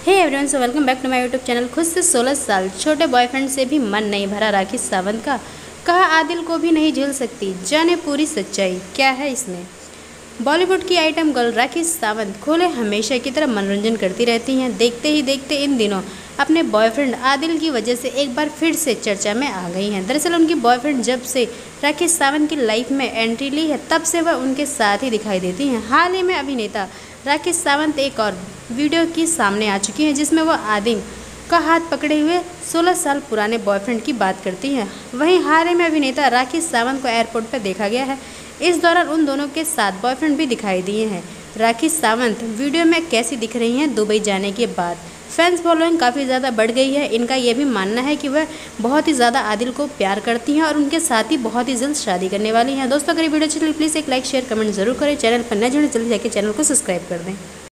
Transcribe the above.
Hey everyone, so welcome back to my YouTube channel. खुद से 16 साल छोटे बॉयफ्रेंड से भी मन नहीं भरा राखी सावंत का, कहा आदिल को भी नहीं झेल सकती, जाने पूरी सच्चाई क्या है इसमें। बॉलीवुड की आइटम गर्ल राखी सावंत खोले हमेशा की तरह मनोरंजन करती रहती हैं। देखते ही देखते इन दिनों अपने बॉयफ्रेंड आदिल की वजह से एक बार फिर से चर्चा में आ गई हैं। दरअसल उनकी बॉयफ्रेंड जब से राखी सावंत की लाइफ में एंट्री ली है, तब से वह उनके साथ ही दिखाई देती हैं। हाल ही में अभिनेता राखी सावंत एक और वीडियो की सामने आ चुकी हैं, जिसमें वह आदिल का हाथ पकड़े हुए 16 साल पुराने बॉयफ्रेंड की बात करती हैं। वहीं हाल ही में अभिनेता राखी सावंत को एयरपोर्ट पर देखा गया है। इस दौरान उन दोनों के साथ बॉयफ्रेंड भी दिखाई दिए हैं। राखी सावंत वीडियो में कैसी दिख रही हैं दुबई जाने के बाद। फैंस फॉलोइंग काफ़ी ज़्यादा बढ़ गई है। इनका यह भी मानना है कि वह बहुत ही ज़्यादा आदिल को प्यार करती हैं और उनके साथ ही बहुत ही जल्द शादी करने वाली हैं। दोस्तों, अगर ये वीडियो अच्छी लगी प्लीज़ एक लाइक शेयर कमेंट जरूर करें। चैनल पर नए जुड़े जल्दी जाकर चैनल को सब्सक्राइब कर दें।